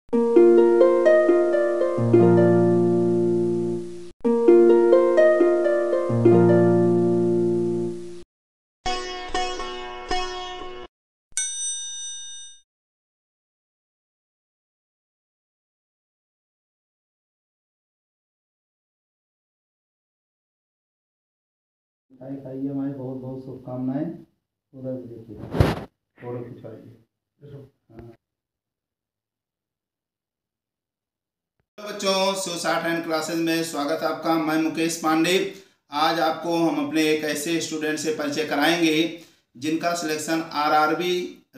खाइए, हमारी बहुत बहुत शुभकामनाएं। उधर भी देखिए, फोटो खिंचवाइए। हाँ। बच्चों, शिवसाठ एंड क्लासेस में स्वागत है आपका। मैं मुकेश पांडे। आज आपको हम अपने एक ऐसे स्टूडेंट से परिचय कराएंगे जिनका सिलेक्शन आरआरबी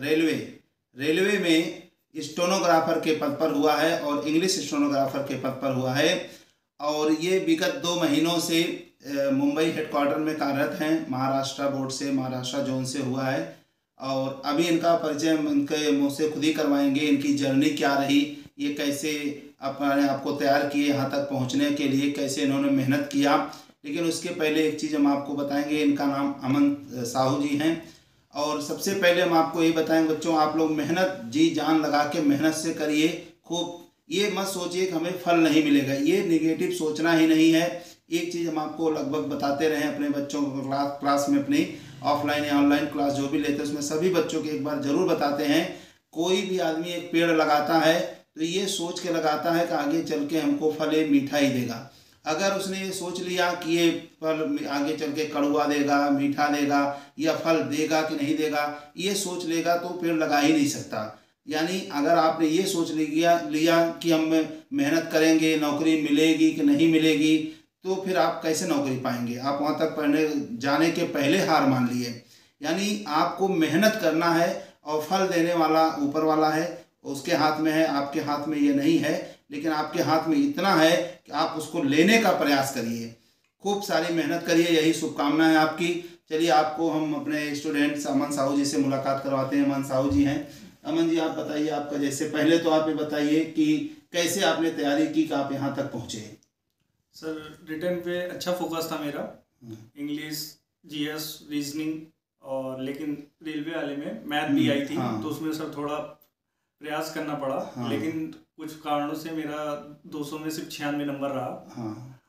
रेलवे में स्टेनोग्राफर के पद पर हुआ है और इंग्लिश स्टेनोग्राफर के पद पर हुआ है। और ये विगत 2 महीनों से मुंबई हेडक्वार्टर में कार्यरत हैं। महाराष्ट्र बोर्ड से, महाराष्ट्र जोन से हुआ है। और अभी इनका परिचय हम इनके मुँह से खुद ही करवाएंगे। इनकी जर्नी क्या रही, ये कैसे अपने आप को तैयार किए यहाँ तक पहुँचने के लिए, कैसे इन्होंने मेहनत किया। लेकिन उसके पहले एक चीज़ हम आपको बताएंगे। इनका नाम अमन साहू जी हैं। और सबसे पहले हम आपको ये बताएंगे बच्चों, आप लोग मेहनत जी जान लगा के मेहनत से करिए खूब। ये मत सोचिए कि हमें फल नहीं मिलेगा, ये निगेटिव सोचना ही नहीं है। एक चीज़ हम आपको लगभग बताते रहे अपने बच्चों को क्लास में, अपनी ऑफलाइन या ऑनलाइन क्लास जो भी लेते हैं उसमें सभी बच्चों के एक बार ज़रूर बताते हैं। कोई भी आदमी एक पेड़ लगाता है तो ये सोच के लगाता है कि आगे चल के हमको फल ये मीठा ही देगा। अगर उसने ये सोच लिया कि ये फल आगे चल के कड़वा देगा, मीठा देगा, या फल देगा कि नहीं देगा, ये सोच लेगा तो पेड़ लगा ही नहीं सकता। यानी अगर आपने ये सोच लिया कि हम मेहनत करेंगे, नौकरी मिलेगी कि नहीं मिलेगी, तो फिर आप कैसे नौकरी पाएंगे। आप वहाँ तक पढ़ने जाने के पहले हार मान लिए। यानी आपको मेहनत करना है और फल देने वाला ऊपर वाला है, उसके हाथ में है, आपके हाथ में ये नहीं है। लेकिन आपके हाथ में इतना है कि आप उसको लेने का प्रयास करिए, खूब सारी मेहनत करिए, यही शुभकामना है आपकी। चलिए आपको हम अपने स्टूडेंट्स अमन साहू जी से मुलाकात करवाते हैं। अमन साहू जी हैं। अमन जी, आप बताइए, आपका जैसे पहले तो आप ये बताइए कि कैसे आपने तैयारी की कि आप यहाँ तक पहुँचे। सर, रिटर्न पे अच्छा फोकस था मेरा, इंग्लिश, जीएस, रीजनिंग, और लेकिन रेलवे वाले में मैथ भी आई थी। हाँ। तो उसमें सर थोड़ा प्रयास करना पड़ा। हाँ। लेकिन कुछ कारणों से मेरा 200 में सिर्फ 96 नंबर रहा। हाँ।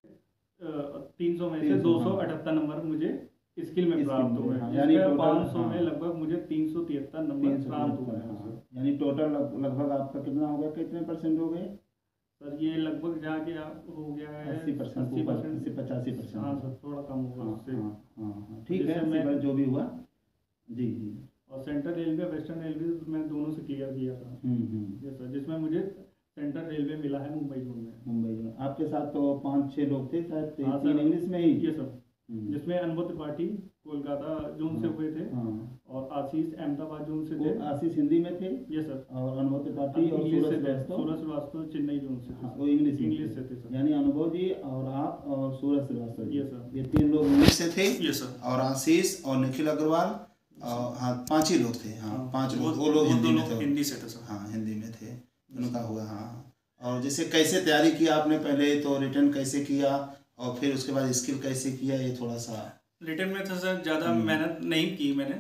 300 में से 278 नंबर मुझे स्किल में प्राप्त हुए। यानी 500 में लगभग मुझे 373 नंबर प्राप्त हुए। यानी टोटल लगभग आपका कितना हो गया, कितने परसेंट हो गए सर? ये लगभग जाके हो गया है 80% से 85%। हाँ सर, थोड़ा कम होगा उससे। हाँ, ठीक है। मैं जो भी हुआ जी। और सेंट्रल रेलवे, वेस्टर्न रेलवे मैं दोनों से क्लियर किया था। ये सर, जिसमें मुझे सेंट्रल रेलवे मिला है मुंबई जोन में। मुंबई जोन आपके साथ तो 5-6 लोग थे शायद, 3 इंग्लिश में ही। ये सर, जिसमें अनुभव त्रिपाठी कोलकाता जोन से हुए थे। और आशीष अहमदाबाद जोन से थे। आशीष हिंदी में थे। ये सर। और अनुभव त्रिपाठी और सूरज श्रीवास्तव चेन्नई जोन से थे। वो इंग्लिश से थे सर। यानी अनुभव जी और आप और सूरज श्रीवास्तव। ये सर, ये 3 लोग इंग्लिश से थे। ये सर। और आशीष और निखिल अग्रवाल, हाँ 5 ही लोग थे। हाँ 5 लोग, वो लोग हिंदी में थे। हिंदी से थे सर। हाँ, हिंदी में थे, उनका हुआ। हाँ। और जैसे कैसे तैयारी किया आपने, पहले तो रिटर्न कैसे किया और फिर उसके बाद स्किल कैसे किया, ये थोड़ा सा। रिटर्न में तो सर ज़्यादा मेहनत नहीं की मैंने।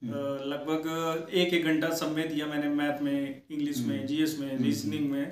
लगभग 1 घंटा सब में दिया मैंने, मैथ में, इंग्लिश में, जीएस में, रीजनिंग में।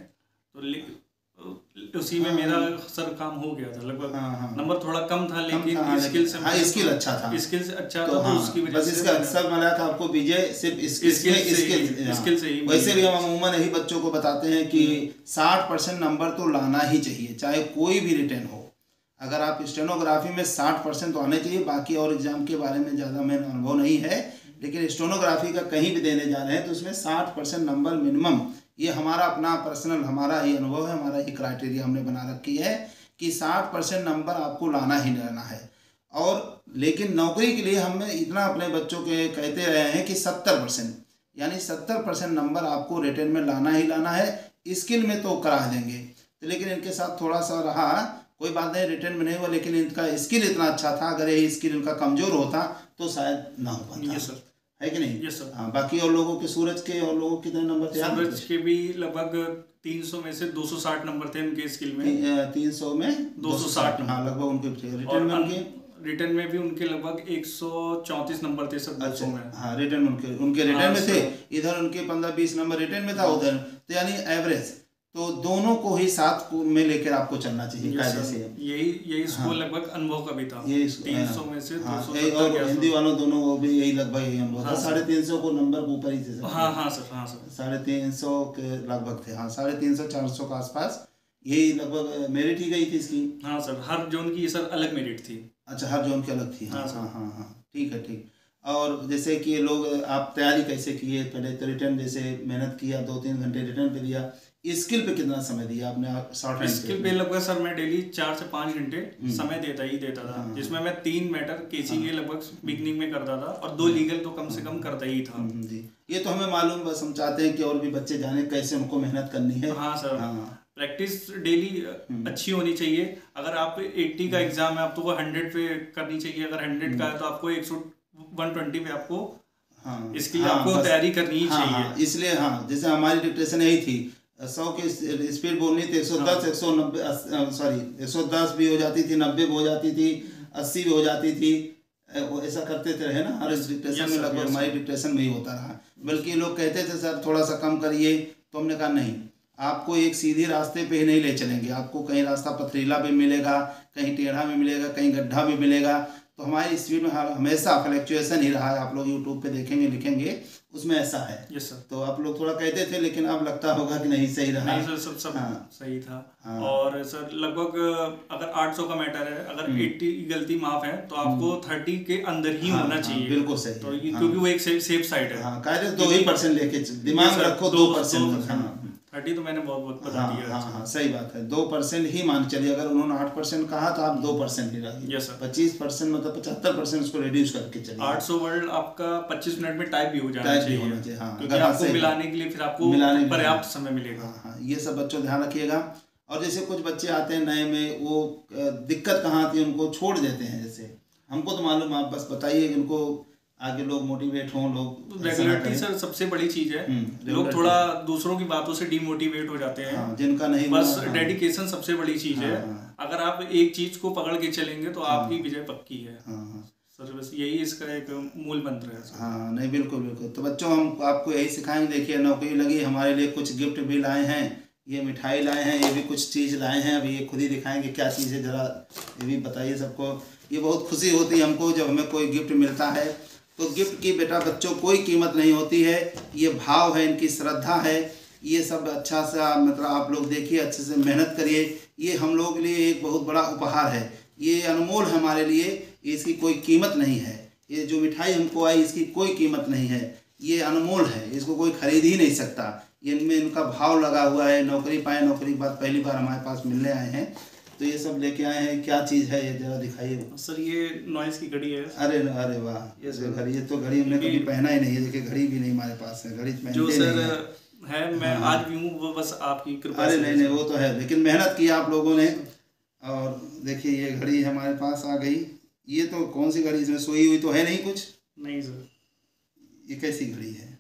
तो उसी में मेरा सर काम हो गया था लगभग। नंबर थोड़ा कम था, लेकिन स्किल से स्किल अच्छा था। स्किल से अच्छा था, तो उसकी वजह से इसका सब मिला था आपको विजय सिर्फ स्किल से ही। वैसे भी हम अमूमन यही बच्चों को बताते हैं कि 60% नंबर तो लाना ही चाहिए, चाहे कोई भी रिटर्न हो। अगर आप स्टेनोग्राफी में 60% तो आने चाहिए। बाकी और एग्जाम के बारे में ज़्यादा मेरा अनुभव नहीं है, लेकिन स्टेनोग्राफी का कहीं भी देने जा रहे हैं तो उसमें 60% नंबर मिनिमम। ये हमारा अपना पर्सनल, हमारा ही अनुभव है, हमारा ही क्राइटेरिया हमने बना रखी है कि 60% नंबर आपको लाना ही लाना है। और लेकिन नौकरी के लिए हम इतना अपने बच्चों के कहते रहे हैं कि 70%, यानी 70% नंबर आपको रिटर्न में लाना ही लाना है। स्किल में तो करा देंगे, तो लेकिन इनके साथ थोड़ा सा रहा, कोई बात नहीं, रिटर्न में नहीं हुआ, लेकिन इनका स्किल इतना अच्छा था। अगर ये स्किल इनका कमज़ोर होता तो शायद ना हो पाता। यस सर, है कि नहीं? Yes sir. हाँ, बाकी और लोगों के, सूरज के और लोगों के कितने नंबर थे? सूरज के भी लगभग 300 में से 260 नंबर थे उनके स्किल में। 300 में 260। हाँ, लगभग उनके थे। रिटर्न में भी उनके लगभग 134 नंबर थे सर। अच्छा, हाँ, रिटर्न उनके रिटर्न में थे। इधर उनके 15-20 नंबर रिटर्न में था उधर, तो यानी एवरेज तो दोनों को ही साथ में लेकर आपको चलना चाहिए कायदे से। यही स्कूल लगभग अनुभव का भी था। ये 300 में से 270 और हिंदी वालों दोनों वो भी यही लगभग यही अनुभव था। 350 को नंबर ऊपर ही थे सर। हाँ सर 350 के लगभग थे। हाँ 350 400 के आसपास यही लगभग मेरिट ही गई थी इसकी। हाँ सर, हर जोन की सर अलग मेरिट थी। अच्छा, हर जोन की अलग थी। हाँ ठीक है ठीक। और जैसे कि लोग, आप तैयारी कैसे किए? पहले तो रिटर्न जैसे मेहनत किया, 2-3 घंटे रिटर्न पे दिया। स्किल पे कितना समय दिया आपने? शॉर्ट हैंड स्किल पे लगभग सर मैं डेली 4 से 5 घंटे समय देता था। जिसमें मैं 3 मैटर केसी के लगभग बिगनिंग में करता था और 2 लीगल तो कम से कम करता ही था। जी, ये तो हमें मालूम, बस हम चाहते हैं कि और भी बच्चे जाने कैसे उनको मेहनत करनी है। हाँ सर, प्रैक्टिस डेली अच्छी होनी चाहिए। अगर आप 80 का एग्जाम है, आपको 100 पे करनी चाहिए। अगर 100 का है तो आपको 120 पे आपको इसकी आपको तैयारी करनी ही चाहिए। इसलिए जैसे हमारी डिक्टेशन यही थी, 100 की स्पीड बोलनी थी, 110 190 सॉरी 110 भी हो जाती थी, 90 भी हो जाती थी, 80 भी हो जाती थी। ऐसा करते थे, है ना? हर डिक्टेशन में लगभग हमारी डिक्टेशन में ही होता रहा। बल्कि लोग कहते थे सर थोड़ा सा कम करिए, तो हमने कहा नहीं, आपको एक सीधी रास्ते पे ही नहीं ले चलेंगे। आपको कहीं रास्ता पथरीला भी मिलेगा, कहीं टेढ़ा भी मिलेगा, कहीं गड्ढा भी मिलेगा। तो हमारी स्पीड में हमेशा फ्लक्चुएशन ही रहा है। आप लोग यूट्यूब पे देखेंगे, लिखेंगे, उसमें ऐसा है। Yes sir. तो आप लोग थोड़ा कहते थे, लेकिन अब लगता होगा कि नहीं, सही रहा। नहीं सर, सब सही था। और सर लगभग अगर 800 का मैटर है, अगर 80 गलती माफ है तो आपको 30 के अंदर ही होना चाहिए। बिल्कुल सही। तो क्योंकि वो एक सेफ साइड है। कायदे 2% लेके दिमाग में रखो, 2%। 30 तो मैंने बहुत बता दिया। हाँ सही बात है। 2% ही मान चलिए। अगर उन्होंने 8% कहा तो आप 2% ही रखिए। 25% मतलब 75% उसको रिड्यूस करके चलिए। 800 वर्ड आपका 25 मिनट में टाइप भी हो जाना चाहिए। क्योंकि अगर आपको मिलाने के लिए फिर आपको पर्याप्त समय मिलेगा। ये सब बच्चों ध्यान रखिएगा। और जैसे कुछ बच्चे आते हैं नए में, वो दिक्कत कहाँ आती है, उनको छोड़ देते हैं। जैसे हमको तो मालूम, आप बस बताइए कि उनको आगे लोग मोटिवेट हों। लोग रेगुलरिटी सर सबसे बड़ी चीज है। लोग थोड़ा दूसरों की बातों से डिमोटिवेट हो जाते हैं। जिनका नहीं, बस डेडिकेशन सबसे बड़ी चीज है। अगर आप एक चीज को पकड़ के चलेंगे तो आपकी विजय पक्की है। सर बस यही इसका एक मूल मंत्र है। नहीं, बिल्कुल बिल्कुल। तो बच्चों, हम आपको यही सिखाएंगे। देखिए, नौकरी लगी, हमारे लिए कुछ गिफ्ट भी लाए हैं। ये मिठाई लाए हैं, ये भी कुछ चीज़ लाए हैं। अभी ये खुद ही दिखाएंगे क्या चीज़ है, ज़रा ये भी बताइए सबको। ये बहुत खुशी होती है हमको जब हमें कोई गिफ्ट मिलता है। तो गिफ्ट की बेटा बच्चों कोई कीमत नहीं होती है। ये भाव है, इनकी श्रद्धा है। ये सब अच्छा सा मतलब आप लोग देखिए, अच्छे से मेहनत करिए। ये हम लोग के लिए एक बहुत बड़ा उपहार है। ये अनमोल है हमारे लिए, इसकी कोई कीमत नहीं है। ये जो मिठाई हमको आई, इसकी कोई कीमत नहीं है। ये अनमोल है, इसको कोई खरीद ही नहीं सकता। इनमें इनका भाव लगा हुआ है। नौकरी पाए, नौकरी के बाद पहली बार हमारे पास मिलने आए हैं, तो ये सब लेके आए हैं। क्या चीज़ है ये, जरा दिखाइए सर। ये नॉइस की घड़ी है। अरे वाह, ये घड़ी, ये तो घड़ी हमने कभी पहना ही नहीं है। देखिए, घड़ी भी नहीं हमारे पास है। घड़ी पहनते जो सर है, मैं आज भी हूँ, वो बस आपकी कृपा से। अरे नहीं, वो तो है, लेकिन मेहनत की आप लोगों ने। और देखिए, ये घड़ी हमारे पास आ गई। ये तो कौन सी घड़ी, इसमें सोई हुई तो है नहीं कुछ? नहीं सर। ये कैसी घड़ी है?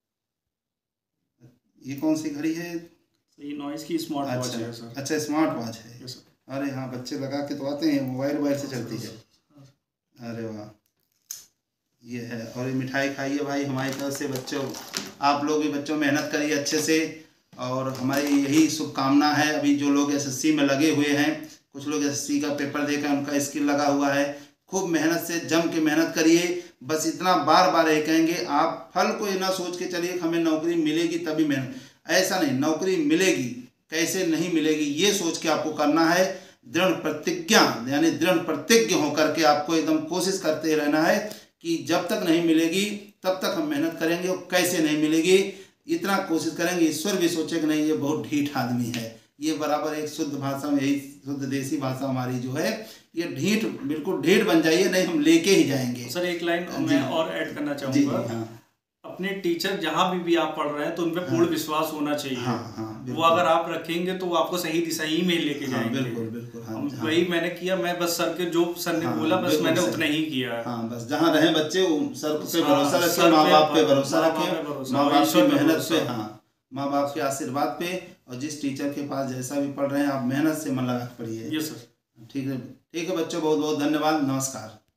ये कौन सी घड़ी है? ये नॉइस की स्मार्ट वॉच है सर। अच्छा, स्मार्ट वॉच है। Yes sir. अरे हाँ, बच्चे लगा के तो आते हैं, मोबाइल से चलती है। अरे वाह, ये है। और ये मिठाई खाइए भाई हमारी तरफ से। बच्चों, आप लोग भी बच्चों मेहनत करिए अच्छे से। और हमारी यही शुभकामना है। अभी जो लोग एसएससी में लगे हुए हैं, कुछ लोग एसएससी का पेपर देकर उनका स्किल लगा हुआ है, खूब मेहनत से जम के मेहनत करिए। बस इतना बार बार ये कहेंगे, आप फल को ना सोच के चलिए हमें नौकरी मिलेगी तभी मेहनत। ऐसा नहीं, नौकरी मिलेगी, कैसे नहीं मिलेगी, ये सोच के आपको करना है। दृढ़ प्रतिज्ञा यानी दृढ़ प्रतिज्ञ होकर के आपको एकदम कोशिश करते रहना है कि जब तक नहीं मिलेगी तब तक हम मेहनत करेंगे। और कैसे नहीं मिलेगी, इतना कोशिश करेंगे। ईश्वर भी सोचे कि नहीं, ये बहुत ढीठ आदमी है। ये बराबर एक शुद्ध भाषा में, यही शुद्ध देसी भाषा हमारी जो है, ये ढीठ, बिल्कुल ढीठ बन जाइए, नहीं हम लेके ही जाएंगे। सर एक लाइन मैं और ऐड करना चाहूँगा। अपने टीचर जहाँ भी आप पढ़ रहे हैं तो उन पे पूर्ण विश्वास होना चाहिए। वो अगर आप रखेंगे तो वो आपको सही दिशा ही में लेके जाएंगे। बिल्कुल। वही मैंने किया। मैं बस सर के जो सर ने बोला, बस मैंने उतना ही किया। बस जहाँ रहे बच्चे, सर पे भरोसा रखें, माँ बाप पे भरोसा रखें, माँ बाप की मेहनत पे, माँ बाप के आशीर्वाद पे। और जिस टीचर के पास जैसा भी पढ़ रहे हैं, आप मेहनत से मन लगा पढ़िए। Yes sir. ठीक है बच्चों, बहुत बहुत धन्यवाद। नमस्कार।